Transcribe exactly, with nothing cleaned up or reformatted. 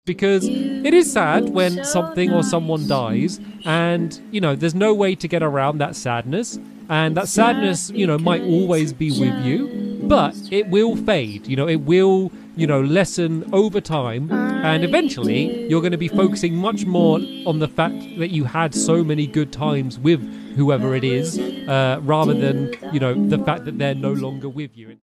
because it is sad when something or someone dies, and, you know, there's no way to get around that sadness. And that sadness, you know, might always be with you, but it will fade, you know, it will, you know, lessen over time. And eventually you're going to be focusing much more on the fact that you had so many good times with whoever it is, uh, rather than, you know, the fact that they're no longer with you.